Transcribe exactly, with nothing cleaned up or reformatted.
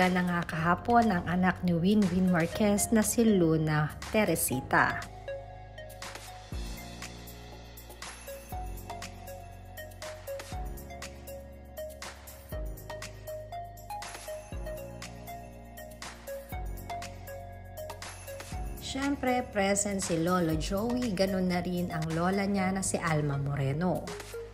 Nagpakilala na nga kahapon ang anak ni Wynwyn Marquez na si Luna Teresita. Siyempre, present si Lolo Joey, ganun na rin ang lola niya na si Alma Moreno.